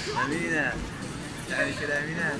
أمينة يعني كده أمينة.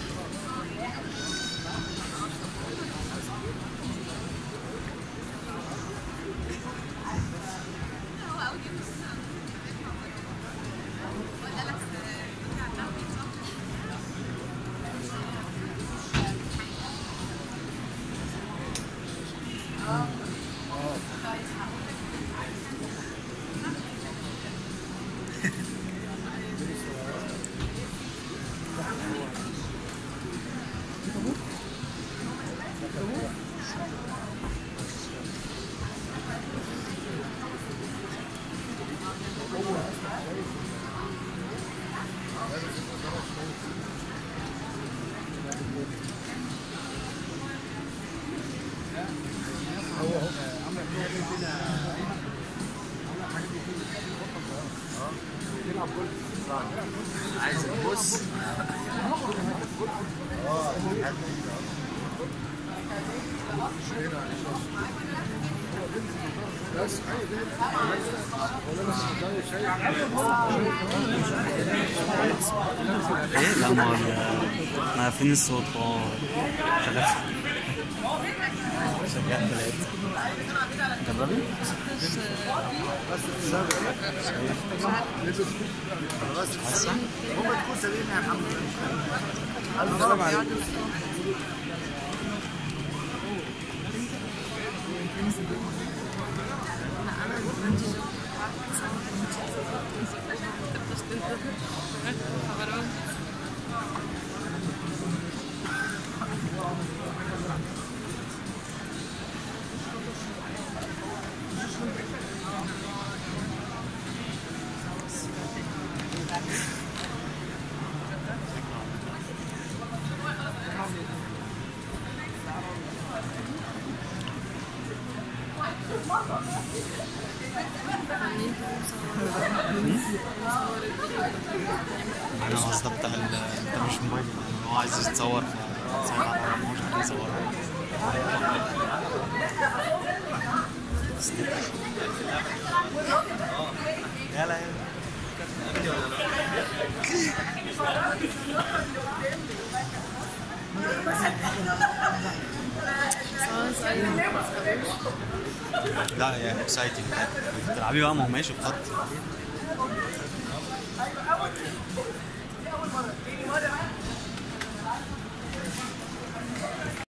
عايز تبص ايه؟ لا ما فين الصوت؟ شغال شغال بلاد. جربي بس حاسه هم تكون سليمه يا محمد. الف سلام عليك. انا قصدي بتاع انت مش موبايل، هو عايز يتصور فصور على ما مش عارف يصور. يلا لا يا اكسايتنج. بتلعبي بقى؟ ما هو ماشي بخط.